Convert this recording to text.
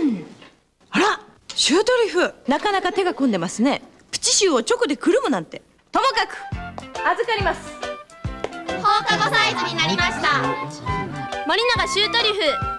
あら、シュートリフ、なかなか手が込んでますね。プチシューを直でくるむなんて。ともかく預かります。 放課後サイズになりました。森永シュートリフ